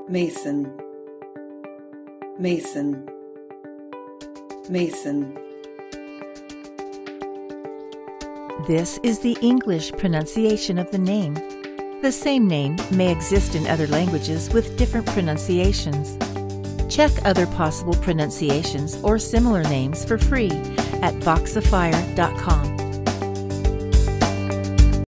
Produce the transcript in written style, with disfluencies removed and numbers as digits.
Mason, Mason, Mason. This is the English pronunciation of the name. The same name may exist in other languages with different pronunciations. Check other possible pronunciations or similar names for free at Voxifier.com.